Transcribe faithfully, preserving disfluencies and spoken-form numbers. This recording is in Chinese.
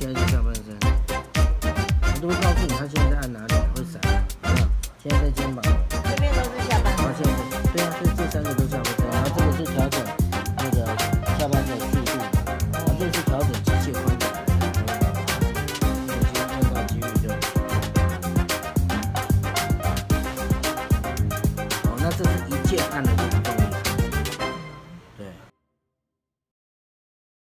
现在是下半身，我都会告诉你他现在在按哪里，会闪，有没有？现在在肩膀， 这边都是下半身。 然后现在是，对啊，这这三个都下半身，然后这个是调整那个下半身的速度，然后这个是调整机械宽度，这个是按照机率就。好，那这是一键按的，对不对？